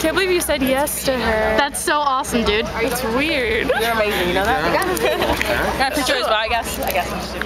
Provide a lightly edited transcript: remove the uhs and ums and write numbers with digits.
can't believe you said yes to her. That's so awesome, dude. It's weird. You're amazing, you know that? That picture is well, I guess.